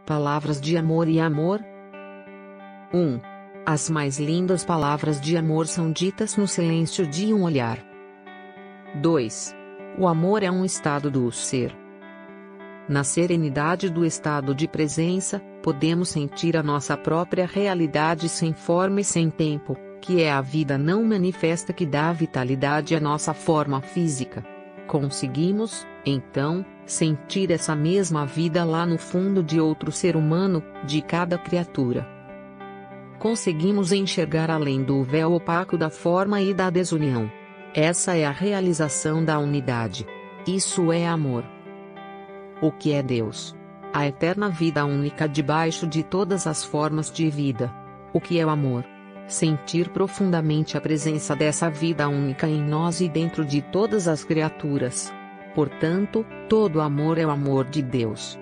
Palavras de amor e amor. 1. As mais lindas palavras de amor são ditas no silêncio de um olhar. 2. O amor é um estado do ser. Na serenidade do estado de presença, podemos sentir a nossa própria realidade sem forma e sem tempo, que é a vida não manifesta que dá vitalidade à nossa forma física. Conseguimos, então, sentir essa mesma vida lá no fundo de outro ser humano, de cada criatura. Conseguimos enxergar além do véu opaco da forma e da desunião. Essa é a realização da unidade. Isso é amor. O que é Deus? A eterna vida única debaixo de todas as formas de vida. O que é o amor? Sentir profundamente a presença dessa vida única em nós e dentro de todas as criaturas. Portanto, todo amor é o amor de Deus.